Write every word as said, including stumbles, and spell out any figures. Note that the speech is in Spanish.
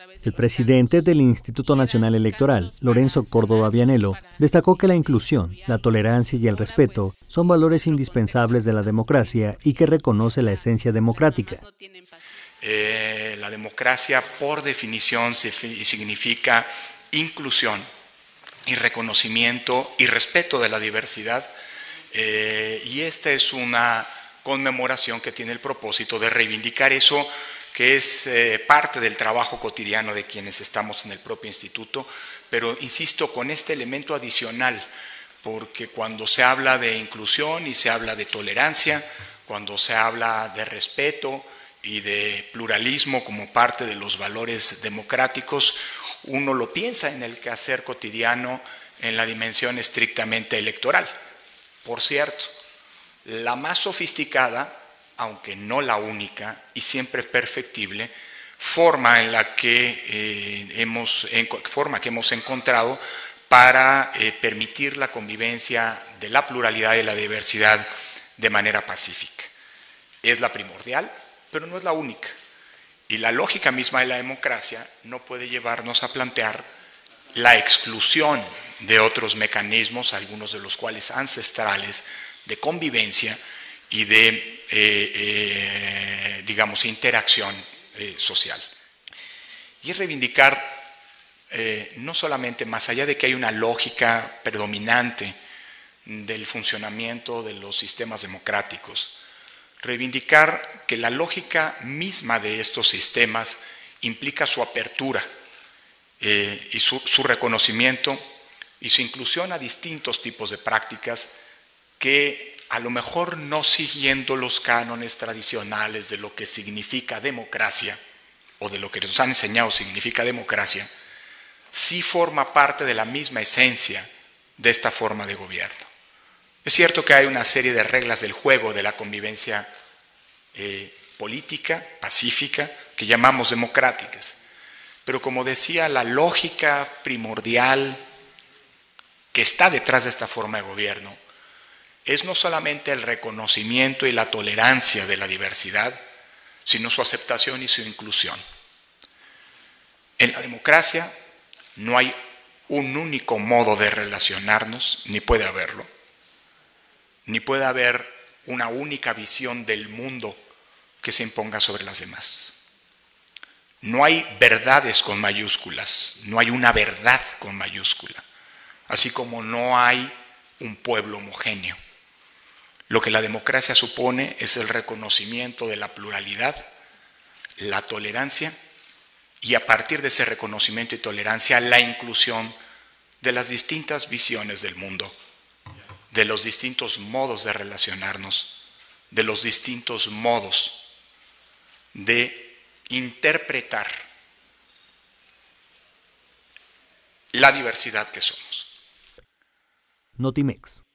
El presidente del Instituto Nacional Electoral, Lorenzo Córdoba Vianello, destacó que la inclusión, la tolerancia y el respeto son valores indispensables de la democracia y que reconoce la esencia democrática. Eh, la democracia, por definición, significa inclusión y reconocimiento y respeto de la diversidad, eh, y esta es una conmemoración que tiene el propósito de reivindicar eso que es eh, parte del trabajo cotidiano de quienes estamos en el propio instituto, pero insisto, con este elemento adicional, porque cuando se habla de inclusión y se habla de tolerancia, cuando se habla de respeto y de pluralismo como parte de los valores democráticos, uno lo piensa en el quehacer cotidiano en la dimensión estrictamente electoral. Por cierto, la más sofisticada, aunque no la única y siempre perfectible, forma en la que eh, hemos, en, forma que hemos encontrado para eh, permitir la convivencia de la pluralidad y la diversidad de manera pacífica. Es la primordial, pero no es la única. Y la lógica misma de la democracia no puede llevarnos a plantear la exclusión de otros mecanismos, algunos de los cuales ancestrales, de convivencia y de, eh, eh, digamos, interacción eh, social. Y es reivindicar, eh, no solamente más allá de que hay una lógica predominante del funcionamiento de los sistemas democráticos, reivindicar que la lógica misma de estos sistemas implica su apertura eh, y su, su reconocimiento y su inclusión a distintos tipos de prácticas que a lo mejor no siguiendo los cánones tradicionales de lo que significa democracia o de lo que nos han enseñado significa democracia, sí forma parte de la misma esencia de esta forma de gobierno. Es cierto que hay una serie de reglas del juego de la convivencia eh, política, pacífica, que llamamos democráticas, pero como decía, la lógica primordial que está detrás de esta forma de gobierno es no solamente el reconocimiento y la tolerancia de la diversidad, sino su aceptación y su inclusión. En la democracia no hay un único modo de relacionarnos, ni puede haberlo, ni puede haber una única visión del mundo que se imponga sobre las demás. No hay verdades con mayúsculas, no hay una verdad con mayúscula, así como no hay un pueblo homogéneo. Lo que la democracia supone es el reconocimiento de la pluralidad, la tolerancia y a partir de ese reconocimiento y tolerancia la inclusión de las distintas visiones del mundo, de los distintos modos de relacionarnos, de los distintos modos de interpretar la diversidad que somos. Notimex.